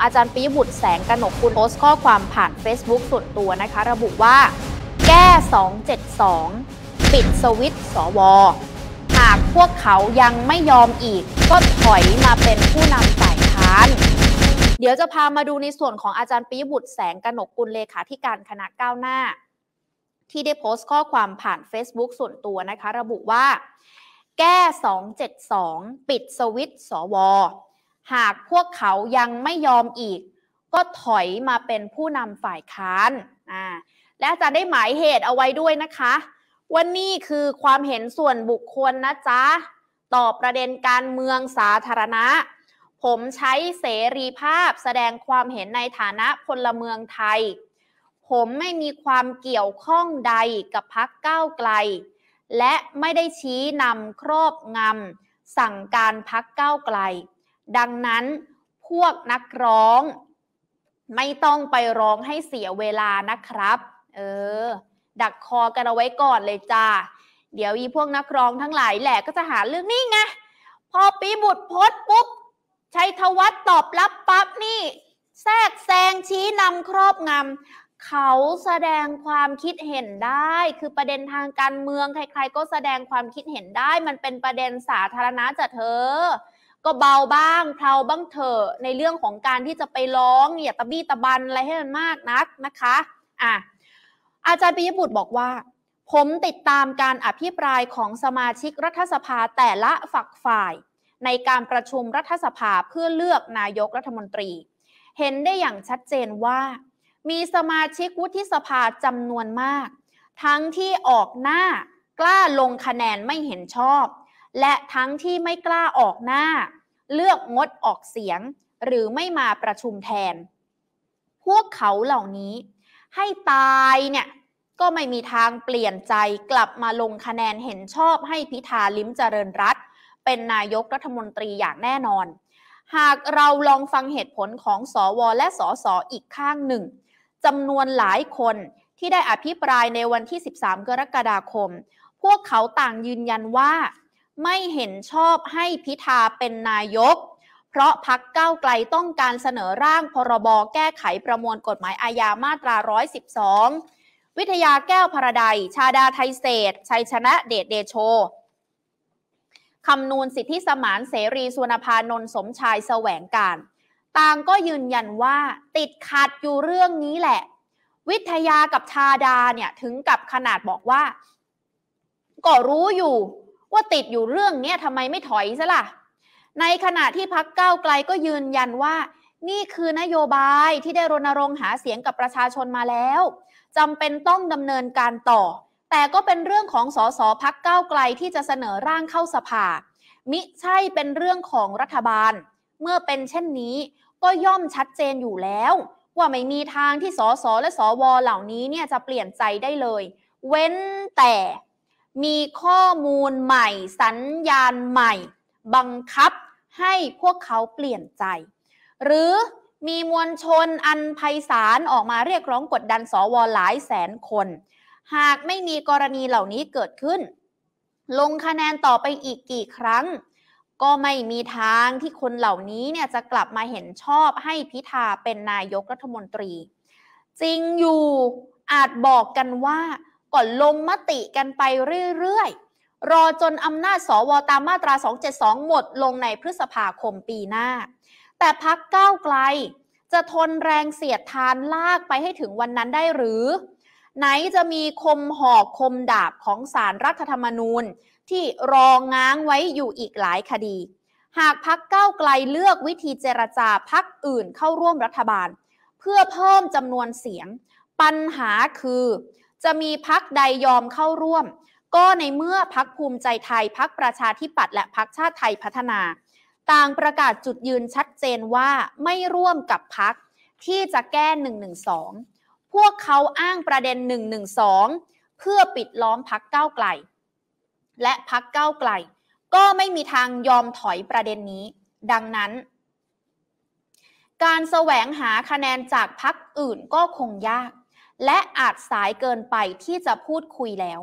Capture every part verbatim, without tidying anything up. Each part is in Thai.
อาจารย์ปิยบุตรแสงกนกกุลโพสต์ข้อความผ่าน Facebook ส่วนตัวนะคะระบุว่าแก้สองเจ็ดสองปิดสวิตช์สวหากพวกเขายังไม่ยอมอีกก็ถอยมาเป็นผู้นำฝ่ายค้านเดี๋ยวจะพามาดูในส่วนของอาจารย์ปิยบุตรแสงกนกกุลเลขาธิการคณะก้าวหน้าที่ได้โพสต์ข้อความผ่าน Facebook ส่วนตัวนะคะระบุว่าแก้สองเจ็ดสองปิดสวิตช์สวหากพวกเขายังไม่ยอมอีกก็ถอยมาเป็นผู้นำฝ่ายค้านอ่าและอาจารย์ได้หมายเหตุเอาไว้ด้วยนะคะว่านี่คือความเห็นส่วนบุคคลนะจ๊ะต่อประเด็นการเมืองสาธารณะผมใช้เสรีภาพแสดงความเห็นในฐานะพลเมืองไทยผมไม่มีความเกี่ยวข้องใดกับพรรคก้าวไกลและไม่ได้ชี้นำครอบงำสั่งการพรรคก้าวไกลดังนั้นพวกนักร้องไม่ต้องไปร้องให้เสียเวลานะครับเออดักคอกันเอาไว้ก่อนเลยจ้าเดี๋ยวอีพวกนักร้องทั้งหลายแหละก็จะหาเรื่องนี่ไงพอปิยบุตรโพสต์ปุ๊บชัยธวัฒน์ตอบรับปั๊บนี่แทรกแซงชี้นำครอบงำเขาแสดงความคิดเห็นได้คือประเด็นทางการเมืองใครๆก็แสดงความคิดเห็นได้มันเป็นประเด็นสาธารณะจ้ะเธอก็เบาบ้างเพลาบ้างเถอะในเรื่องของการที่จะไปร้องอย่าตะบี้ตะบันอะไรให้มันมากนักนะคะอ่ะอาจารย์ปิยบุตรบอกว่าผมติดตามการอภิปรายของสมาชิกรัฐสภาแต่ละฝักฝ่ายในการประชุมรัฐสภาเพื่อเลือกนายกรัฐมนตรีเห็นได้อย่างชัดเจนว่ามีสมาชิกวุฒิสภาจำนวนมากทั้งที่ออกหน้ากล้าลงคะแนนไม่เห็นชอบและทั้งที่ไม่กล้าออกหน้าเลือกงดออกเสียงหรือไม่มาประชุมแทนพวกเขาเหล่านี้ให้ตายเนี่ยก็ไม่มีทางเปลี่ยนใจกลับมาลงคะแนนเห็นชอบให้พิธาลิ้มเจริญรัตน์เป็นนายกรัฐมนตรีอย่างแน่นอนหากเราลองฟังเหตุผลของสวและสสอีกข้างหนึ่งจำนวนหลายคนที่ได้อภิปรายในวันที่สิบสามกรกฎาคมพวกเขาต่างยืนยันว่าไม่เห็นชอบให้พิธาเป็นนายกเพราะพรรคก้าวไกลต้องการเสนอร่างพรบแก้ไขประมวลกฎหมายอาญามาตราหนึ่งร้อยสิบสองวิทยาแก้วพระใดชาดาไทยเศรษฐ์ชัยชนะเดชเดโชคำนูนสิทธิสมานเสรีสุวรรณพานนท์สมชายแสวงการต่างก็ยืนยันว่าติดขัดอยู่เรื่องนี้แหละวิทยากับชาดาเนี่ยถึงกับขนาดบอกว่าก็รู้อยู่ว่าติดอยู่เรื่องนี้ทำไมไม่ถอยซะล่ะในขณะที่พรรคก้าวไกลก็ยืนยันว่านี่คือนโยบายที่ได้รณรงค์หาเสียงกับประชาชนมาแล้วจำเป็นต้องดำเนินการต่อแต่ก็เป็นเรื่องของสสพรรคก้าวไกลที่จะเสนอร่างเข้าสภามิใช่เป็นเรื่องของรัฐบาลเมื่อเป็นเช่นนี้ก็ย่อมชัดเจนอยู่แล้วว่าไม่มีทางที่สสและสวเหล่านี้เนี่ยจะเปลี่ยนใจได้เลยเว้นแต่มีข้อมูลใหม่สัญญาณใหม่บังคับให้พวกเขาเปลี่ยนใจหรือมีมวลชนอันไพศาลออกมาเรียกร้องกดดันสวหลายแสนคนหากไม่มีกรณีเหล่านี้เกิดขึ้นลงคะแนนต่อไปอีกกี่ครั้งก็ไม่มีทางที่คนเหล่านี้เนี่ยจะกลับมาเห็นชอบให้พิธาเป็นนายกรัฐมนตรีจริงอยู่อาจบอกกันว่าก่อนลงมติกันไปเรื่อยๆรอจนอำนาจสวตามมาตราสองเจ็ดสองหมดลงในพฤษภาคมปีหน้าแต่พรรคก้าวไกลจะทนแรงเสียดทานลากไปให้ถึงวันนั้นได้หรือไหนจะมีคมหอกคมดาบของศาลรัฐธรรมนูญที่รอง้างไว้อยู่อีกหลายคดีหากพรรคก้าวไกลเลือกวิธีเจรจาพรรคอื่นเข้าร่วมรัฐบาลเพื่อเพิ่มจำนวนเสียงปัญหาคือจะมีพรรคใดยอมเข้าร่วมก็ในเมื่อพรรคภูมิใจไทยพรรคประชาธิปัตย์และพรรคชาติไทยพัฒนาต่างประกาศจุดยืนชัดเจนว่าไม่ร่วมกับพรรคที่จะแก้หนึ่งหนึ่งสองพวกเขาอ้างประเด็นหนึ่งหนึ่งสองเพื่อปิดล้อมพรรคก้าวไกลและพรรคก้าวไกลก็ไม่มีทางยอมถอยประเด็นนี้ดังนั้นการแสวงหาคะแนนจากพรรคอื่นก็คงยากและอาจสายเกินไปที่จะพูดคุยแล้ว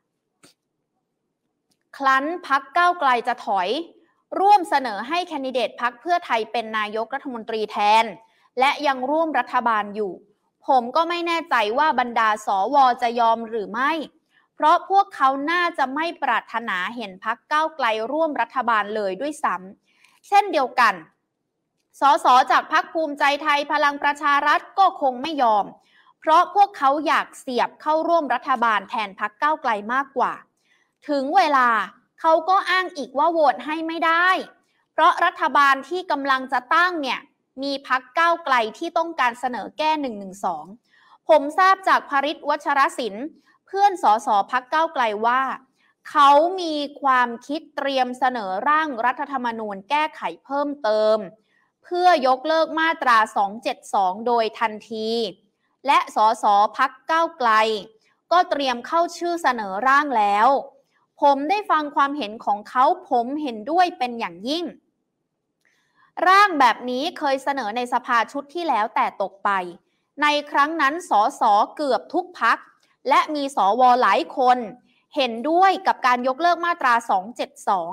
ครั้นพรรคก้าวไกลจะถอยร่วมเสนอให้แคนดิเดตพรรคเพื่อไทยเป็นนายกรัฐมนตรีแทนและยังร่วมรัฐบาลอยู่ผมก็ไม่แน่ใจว่าบรรดาสวจะยอมหรือไม่เพราะพวกเขาน่าจะไม่ปรารถนาเห็นพรรคก้าวไกลร่วมรัฐบาลเลยด้วยซ้ำเช่นเดียวกันสสจากพรรคภูมิใจไทยพลังประชารัฐก็คงไม่ยอมเพราะพวกเขาอยากเสียบเข้าร่วมรัฐบาลแทนพรรคก้าวไกลมากกว่าถึงเวลาเขาก็อ้างอีกว่าโหวตให้ไม่ได้เพราะรัฐบาลที่กำลังจะตั้งเนี่ยมีพรรคก้าวไกลที่ต้องการเสนอแก้หนึ่งหนึ่งสองผมทราบจากภริษฐ์วัชรศิลป์เพื่อนสสพรรคก้าวไกลว่าเขามีความคิดเตรียมเสนอร่างรัฐธรรมนูญแก้ไขเพิ่มเติมเพื่อยกเลิกมาตราสองเจ็ดสองโดยทันทีและสสพรรคก้าวไกลก็เตรียมเข้าชื่อเสนอร่างแล้วผมได้ฟังความเห็นของเขาผมเห็นด้วยเป็นอย่างยิ่งร่างแบบนี้เคยเสนอในสภาชุดที่แล้วแต่ตกไปในครั้งนั้นสสเกือบทุกพรรคและมีสวหลายคนเห็นด้วยกับการยกเลิกมาตราสองเจ็ดสอง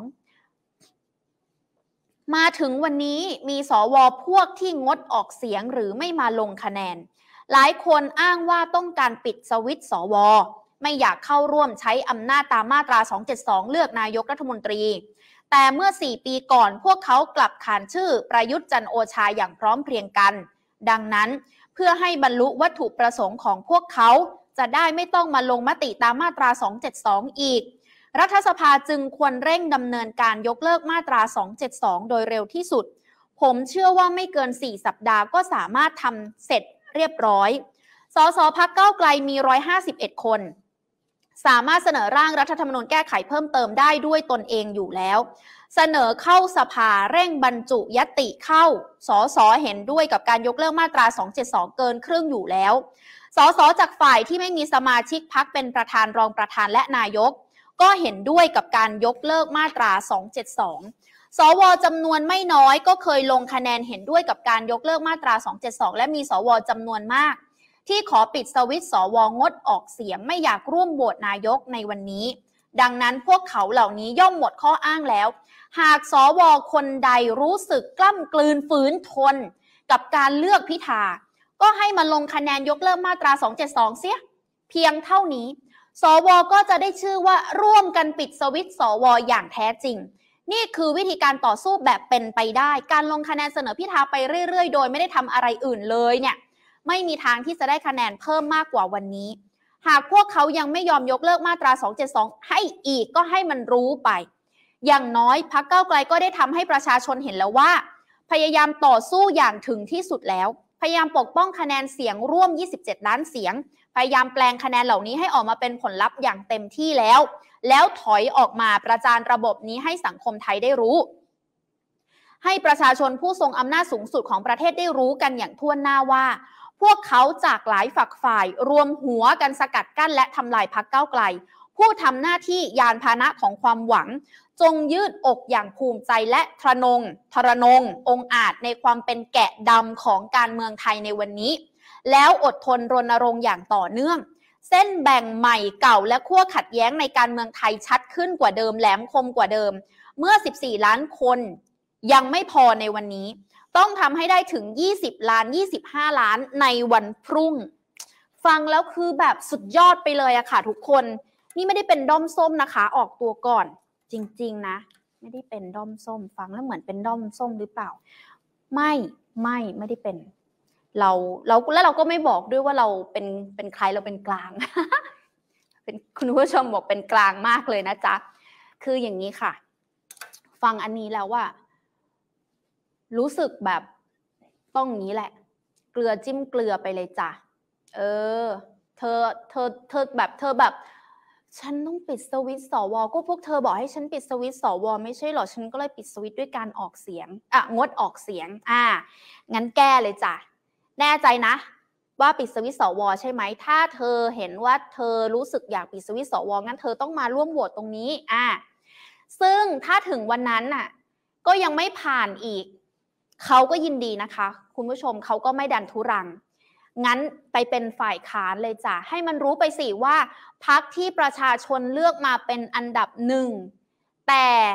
มาถึงวันนี้มีสวพวกที่งดออกเสียงหรือไม่มาลงคะแนนหลายคนอ้างว่าต้องการปิดสวิตช์สวไม่อยากเข้าร่วมใช้อำนาจตามมาตราสองเจ็ดสองเลือกนายกรัฐมนตรีแต่เมื่อสี่ปีก่อนพวกเขากลับขานชื่อประยุทธ์จันทร์โอชาอย่างพร้อมเพรียงกันดังนั้นเพื่อให้บรรลุวัตถุประสงค์ของพวกเขาจะได้ไม่ต้องมาลงมติตามมาตราสองเจ็ดสองอีกรัฐสภาจึงควรเร่งดำเนินการยกเลิกมาตราสองเจ็ดสองโดยเร็วที่สุดผมเชื่อว่าไม่เกินสี่สัปดาห์ก็สามารถทำเสร็จเรียบร้อยสสพรรคก้าวไกลมีหนึ่งร้อยห้าสิบเอ็ดคนสามารถเสนอร่างรัฐธรรมนูญแก้ไขเพิ่มเติมได้ด้วยตนเองอยู่แล้วเสนอเข้าสภาเร่งบรรจุยติเข้าสสเห็นด้วยกับการยกเลิกมาตราสองเจ็ดสองเกินครึ่งอยู่แล้วสสจากฝ่ายที่ไม่มีสมาชิกพรรคเป็นประธานรองประธานและนายกก็เห็นด้วยกับการยกเลิกมาตราสองเจ็ดสองสวจำนวนไม่น้อยก็เคยลงคะแนนเห็นด้วยกับการยกเลิกมาตราสองเจ็ดสองและมีสวจำนวนมากที่ขอปิดสวิตช์สวงดออกเสียงไม่อยากร่วมโหวตนายกในวันนี้ดังนั้นพวกเขาเหล่านี้ย่อมหมดข้ออ้างแล้วหากสวคนใดรู้สึกกล้ำกลืนฝืนทนกับการเลือกพิธาก็ให้มาลงคะแนนยกเลิกมาตราสองเจ็ดสองเสียเพียงเท่านี้สวก็จะได้ชื่อว่าร่วมกันปิดสวิตช์สวอย่างแท้จริงนี่คือวิธีการต่อสู้แบบเป็นไปได้การลงคะแนนเสนอพิธาไปเรื่อยๆโดยไม่ได้ทำอะไรอื่นเลยเนี่ยไม่มีทางที่จะได้คะแนนเพิ่มมากกว่าวันนี้หากพวกเขายังไม่ยอมยกเลิกมาตราสองเจ็ดสองให้อีกก็ให้มันรู้ไปอย่างน้อยพรรคก้าวไกลก็ได้ทำให้ประชาชนเห็นแล้วว่าพยายามต่อสู้อย่างถึงที่สุดแล้วพยายามปกป้องคะแนนเสียงร่วมยี่สิบเจ็ดล้านเสียงพยายามแปลงคะแนนเหล่านี้ให้ออกมาเป็นผลลัพธ์อย่างเต็มที่แล้วแล้วถอยออกมาประจานระบบนี้ให้สังคมไทยได้รู้ให้ประชาชนผู้ทรงอำนาจสูงสุดของประเทศได้รู้กันอย่างทั่วหน้าว่าพวกเขาจากหลายฝักฝ่ายรวมหัวกันสกัดกั้นและทำลายพรรคก้าวไกลผู้ทำหน้าที่ยานพาหนะของความหวังจงยืดอกอย่างภูมิใจและทรนงทรนงองอาจในความเป็นแกะดำของการเมืองไทยในวันนี้แล้วอดทนรณรงค์อย่างต่อเนื่องเส้นแบ่งใหม่เก่าและขั้วขัดแย้งในการเมืองไทยชัดขึ้นกว่าเดิมแหลมคมกว่าเดิมเมื่อสิบสี่ล้านคนยังไม่พอในวันนี้ต้องทำให้ได้ถึงยี่สิบล้านยี่สิบห้าล้านในวันพรุ่งฟังแล้วคือแบบสุดยอดไปเลยอะค่ะทุกคนนี่ไม่ได้เป็นด้อมส้มนะคะออกตัวก่อนจริงๆนะไม่ได้เป็นด้อมส้มฟังแล้วเหมือนเป็นด้อมส้มหรือเปล่าไม่ไม่ไม่ได้เป็นเราเราแล้วเราก็ไม่บอกด้วยว่าเราเป็นเป็นใครเราเป็นกลาง เป็นคุณผู้ชมบอกเป็นกลางมากเลยนะจ๊ะคืออย่างนี้ค่ะฟังอันนี้แล้วว่ารู้สึกแบบต้องอย่างนี้แหละเกลือจิ้มเกลือไปเลยจ้ะเออเธอเธอเธอแบบเธอแบบฉันต้องปิดสวิตช์สวก็พวกเธอบอกให้ฉันปิดสวิตช์สวไม่ใช่หรอฉันก็เลยปิดสวิตช์ด้วยการออกเสียงอ่ะงดออกเสียงอ่างั้นแก้เลยจ้ะแน่ใจนะว่าปิดสวิตช์สวใช่ไหมถ้าเธอเห็นว่าเธอรู้สึกอยากปิดสวิตช์สวงั้นเธอต้องมาร่วมโหวตตรงนี้อ่าซึ่งถ้าถึงวันนั้นน่ะก็ยังไม่ผ่านอีกเขาก็ยินดีนะคะคุณผู้ชมเขาก็ไม่ดันทุรังงั้นไปเป็นฝ่ายค้านเลยจ้ะให้มันรู้ไปสิว่าพรรคที่ประชาชนเลือกมาเป็นอันดับหนึ่งแต่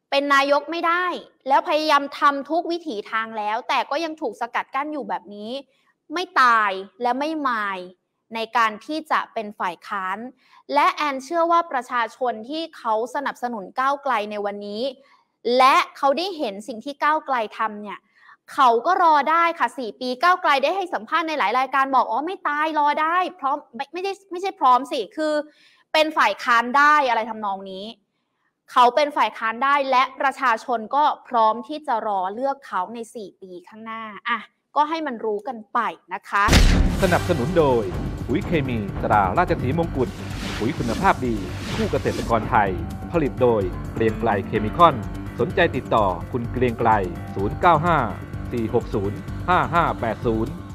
เป็นนายกไม่ได้แล้วพยายามทำทุกวิถีทางแล้วแต่ก็ยังถูกสกัดกั้นอยู่แบบนี้ไม่ตายและไม่มายในการที่จะเป็นฝ่ายค้านและแอนเชื่อว่าประชาชนที่เขาสนับสนุนก้าวไกลในวันนี้และเขาได้เห็นสิ่งที่ก้าวไกลทำเนี่ยเขาก็รอได้ค่ะสี่ปีก้าวไกลได้ให้สัมภาษณ์ในหลายรายการบอกอ๋อไม่ตายรอได้พร้อมไม่ไม่ได้ไม่ใช่พร้อมสิคือเป็นฝ่ายค้านได้อะไรทำนองนี้เขาเป็นฝ่ายค้านได้และประชาชนก็พร้อมที่จะรอเลือกเขาในสี่ปีข้างหน้าอ่ะก็ให้มันรู้กันไปนะคะสนับสนุนโดยปุ๋ยเคมีตราราชสีมงกุฎปุ๋ยคุณภาพดีคู่เกษตรกรไทยผลิตโดยเกรียงไกรเคมีคอนสนใจติดต่อคุณเกรียงไกรศูนย์ เก้า ห้า สี่ หก ศูนย์ ห้า ห้า แปด ศูนย์